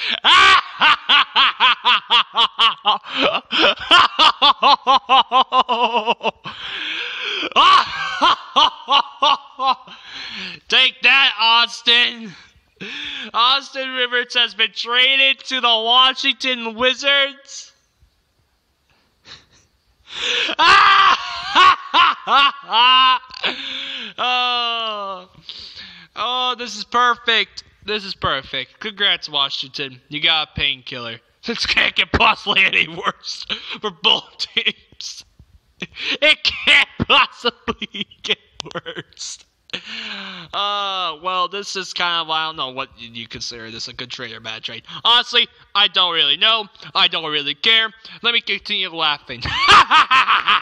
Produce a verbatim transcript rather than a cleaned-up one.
Take that, Austin. Austin Rivers has been traded to the Washington Wizards. oh, oh, this is perfect. This is perfect. Congrats, Washington. You got a painkiller. This can't get possibly any worse for both teams. It can't possibly get worse. Uh, well, this is kind of, I don't know what you consider this a good trade or bad trade. Honestly, I don't really know. I don't really care. Let me continue laughing.